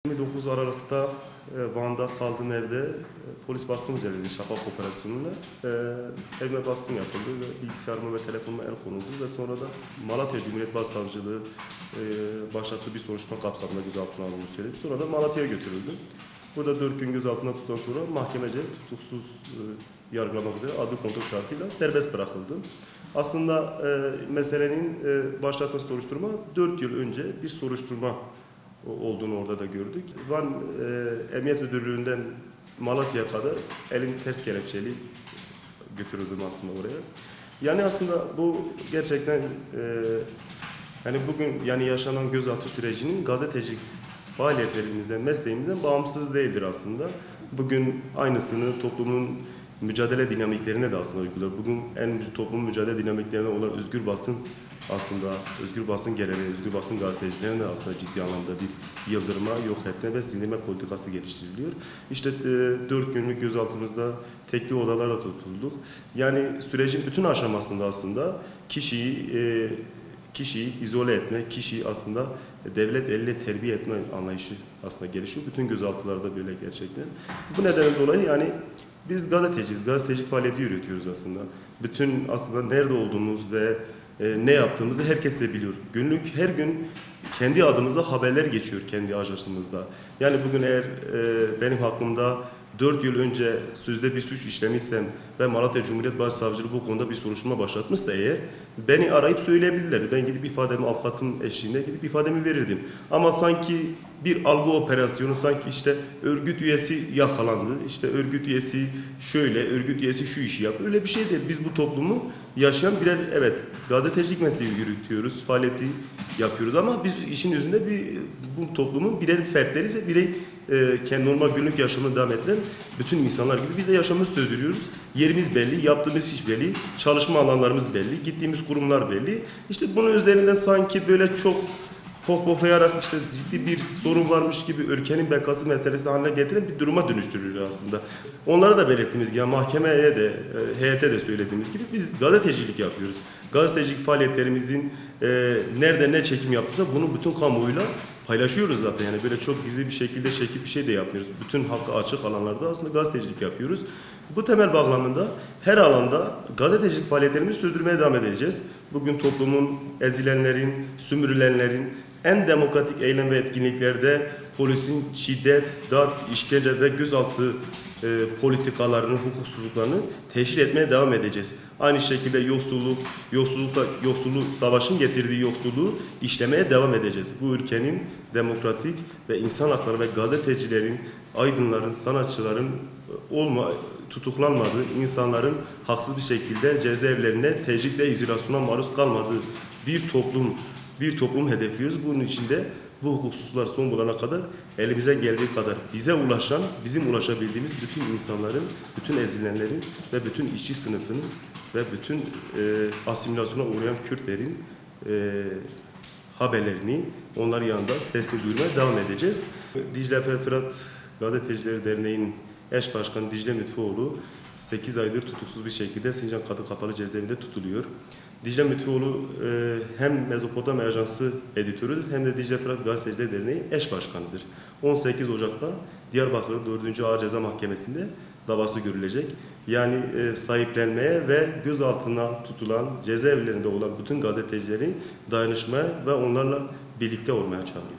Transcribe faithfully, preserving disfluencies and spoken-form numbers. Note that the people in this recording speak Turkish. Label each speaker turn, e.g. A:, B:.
A: yirmi dokuz Aralık'ta e, Van'da kaldığım evde e, polis baskın üzerindeydi şafak operasyonuyla. E, evime baskın yapıldı ve bilgisayarıma ve telefonuma el konuldu ve sonra da Malatya Cumhuriyet Başsavcılığı e, başlattığı bir soruşturma kapsamında gözaltına alındı söyledi. Sonra da Malatya'ya götürüldü. Burada dört gün gözaltına tutulan sonra mahkemece tutuksuz e, yargılamak üzere adli kontrol şartıyla serbest bırakıldı. Aslında e, meselenin e, başlattığı soruşturma dört yıl önce bir soruşturma olduğunu orada da gördük. Van e, Emniyet Müdürlüğü'nden Malatya'ya kadar elim ters kelepçeli götürüldüm aslında oraya. Yani aslında bu gerçekten e, yani bugün yani yaşanan gözaltı sürecinin gazetecilik faaliyetlerimizden, mesleğimizden bağımsız değildir aslında. Bugün aynısını toplumun mücadele dinamiklerine de aslında uyguluyor. Bugün en toplumun mücadele dinamiklerine olan özgür basın aslında özgür basın geleneği, özgür basın gazetecilerine aslında ciddi anlamda bir yıldırma, yok etme ve sindirme politikası geliştiriliyor. İşte e, dört günlük gözaltımızda tekli odalarla tutulduk. Yani sürecin bütün aşamasında aslında kişiyi e, kişiyi izole etme, kişiyi aslında devlet eliyle terbiye etme anlayışı aslında gelişiyor. Bütün gözaltılarda böyle gerçekten. Bu nedenden dolayı yani biz gazeteciyiz, gazetecilik faaliyeti yürütüyoruz aslında. Bütün aslında nerede olduğumuz ve e, ne yaptığımızı herkes de biliyor. Günlük her gün kendi adımıza haberler geçiyor kendi ajansımızda. Yani bugün eğer e, benim hakkımda dört yıl önce sözde bir suç işlemişsem ve Malatya Cumhuriyet Başsavcılığı bu konuda bir soruşturma başlatmışsa eğer beni arayıp söyleyebilirlerdi. Ben gidip ifademi avukatım eşliğinde gidip ifademi verirdim. Ama sanki bir algı operasyonu, sanki işte örgüt üyesi yakalandı, işte örgüt üyesi şöyle, örgüt üyesi şu işi yaptı. Öyle bir şey değil. Biz bu toplumu yaşayan birer, evet, gazetecilik mesleği yürütüyoruz, faaliyeti yapıyoruz ama biz işin yüzünde bir bu toplumun birer fertleriz ve birey e, kendi normal günlük yaşamını devam ettiren bütün insanlar gibi biz de yaşamımızı sürdürüyoruz. Yerimiz belli, yaptığımız iş belli, çalışma alanlarımız belli, gittiğimiz kurumlar belli. İşte bunun üzerinden sanki böyle çok pohpohlayarak işte ciddi bir sorun varmış gibi ülkenin bekası meselesi haline getiren bir duruma dönüştürülüyor aslında. Onlara da belirttiğimiz gibi, yani mahkemeye de, heyete de söylediğimiz gibi biz gazetecilik yapıyoruz. Gazetecilik faaliyetlerimizin e, nerede ne çekim yaptıysa bunu bütün kamuoyuyla paylaşıyoruz zaten. Yani böyle çok gizli bir şekilde çekip bir şey de yapmıyoruz. Bütün halka açık alanlarda aslında gazetecilik yapıyoruz. Bu temel bağlamında her alanda gazetecilik faaliyetlerimizi sürdürmeye devam edeceğiz. Bugün toplumun ezilenlerin, sömürülenlerin en demokratik eylem ve etkinliklerde polisin şiddet, darp, işkence ve gözaltı e, politikalarını, hukuksuzluklarını teşhir etmeye devam edeceğiz. Aynı şekilde yoksulluk, yoksullukta, yoksulluğu, savaşın getirdiği yoksulluğu işlemeye devam edeceğiz. Bu ülkenin demokratik ve insan hakları ve gazetecilerin, aydınların, sanatçıların olma, tutuklanmadığı, insanların haksız bir şekilde cezaevlerine, tecrit ve izolasyona maruz kalmadığı bir toplum, bir toplum hedefliyoruz. Bunun için de bu hukuksuzlar son bulana kadar elimize geldiği kadar bize ulaşan, bizim ulaşabildiğimiz bütün insanların, bütün ezilenlerin ve bütün işçi sınıfının ve bütün e, asimilasyona uğrayan Kürtlerin e, haberlerini onların yanında sesini duyurmaya devam edeceğiz. Dicle Fırat Gazetecileri Derneği'nin eş başkanı Dicle Mütfioğlu sekiz aydır tutuksuz bir şekilde Sincan Kadın Kapalı Cezaevinde tutuluyor. Dicle Mütfioğlu e, hem Mezopotamya Ajansı editörüdür hem de Dicle Fırat Gazetecileri Derneği eş başkanıdır. on sekiz Ocak'ta Diyarbakır dördüncü Ağır Ceza Mahkemesi'nde davası görülecek. Yani e, sahiplenmeye ve gözaltına tutulan, cezaevlerinde olan bütün gazetecileri dayanışmaya ve onlarla birlikte olmaya çağırıyor.